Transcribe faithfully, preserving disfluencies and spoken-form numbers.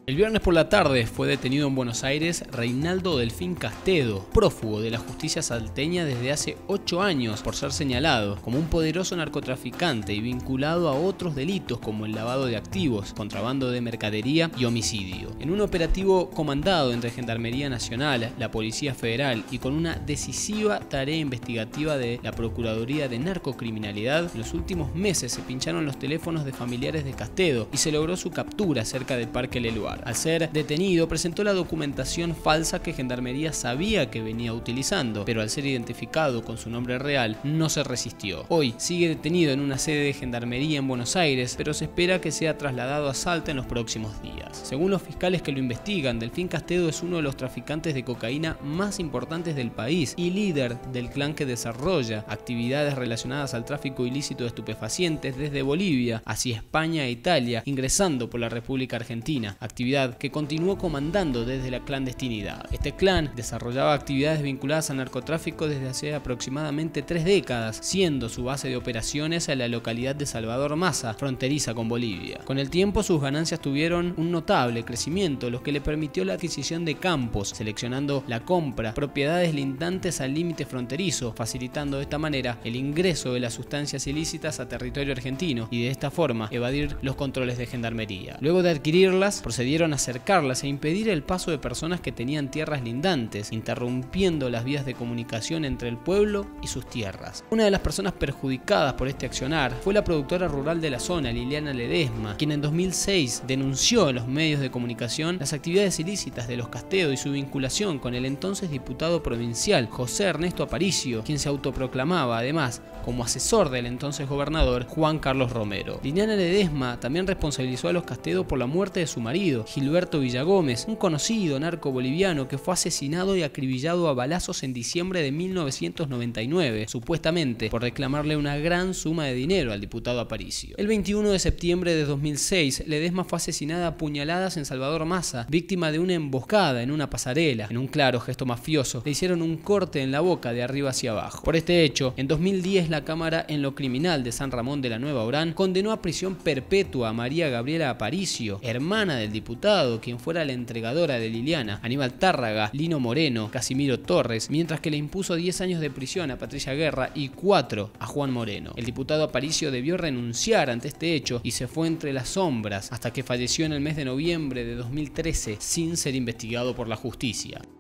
El viernes por la tarde fue detenido en Buenos Aires Reinaldo Delfín Castedo, prófugo de la justicia salteña desde hace ocho años por ser señalado como un poderoso narcotraficante y vinculado a otros delitos como el lavado de activos, contrabando de mercadería y homicidio. En un operativo comandado entre Gendarmería Nacional, la Policía Federal y con una decisiva tarea investigativa de la Procuraduría de Narcocriminalidad, en los últimos meses se pincharon los teléfonos de familiares de Castedo y se logró su captura cerca del Parque Leluar. Al ser detenido, presentó la documentación falsa que Gendarmería sabía que venía utilizando, pero al ser identificado con su nombre real, no se resistió. Hoy sigue detenido en una sede de Gendarmería en Buenos Aires, pero se espera que sea trasladado a Salta en los próximos días. Según los fiscales que lo investigan, Delfín Castedo es uno de los traficantes de cocaína más importantes del país y líder del clan que desarrolla actividades relacionadas al tráfico ilícito de estupefacientes desde Bolivia hacia España e Italia, ingresando por la República Argentina, actividad que continuó comandando desde la clandestinidad. Este clan desarrollaba actividades vinculadas al narcotráfico desde hace aproximadamente tres décadas, siendo su base de operaciones en la localidad de Salvador Massa, fronteriza con Bolivia. Con el tiempo sus ganancias tuvieron un notable crecimiento, lo que le permitió la adquisición de campos, seleccionando la compra, propiedades lindantes al límite fronterizo, facilitando de esta manera el ingreso de las sustancias ilícitas a territorio argentino y de esta forma evadir los controles de Gendarmería. Luego de adquirirlas, procedieron a acercarlas e impedir el paso de personas que tenían tierras lindantes, interrumpiendo las vías de comunicación entre el pueblo y sus tierras. Una de las personas perjudicadas por este accionar fue la productora rural de la zona, Liliana Ledesma, quien en dos mil seis denunció en los medios de comunicación las actividades ilícitas de los Castedo y su vinculación con el entonces diputado provincial José Ernesto Aparicio, quien se autoproclamaba además como asesor del entonces gobernador Juan Carlos Romero. Liliana Ledesma también responsabilizó a los Castedo por la muerte de su marido, Gilberto Villagómez, un conocido narco boliviano que fue asesinado y acribillado a balazos en diciembre de mil novecientos noventa y nueve, supuestamente por reclamarle una gran suma de dinero al diputado Aparicio. El veintiuno de septiembre de dos mil seis, Ledesma fue asesinada a puñaladas en Salvador Massa, víctima de una emboscada en una pasarela. En un claro gesto mafioso, le hicieron un corte en la boca de arriba hacia abajo. Por este hecho, en dos mil diez la Cámara en lo Criminal de San Ramón de la Nueva Orán condenó a prisión perpetua a María Gabriela Aparicio, hermana del diputado, quien fuera la entregadora de Liliana, Aníbal Tárraga, Lino Moreno, Casimiro Torres, mientras que le impuso diez años de prisión a Patricia Guerra y cuatro a Juan Moreno. El diputado Aparicio debió renunciar ante este hecho y se fue entre las sombras hasta que falleció en el mes de noviembre de dos mil trece sin ser investigado por la justicia.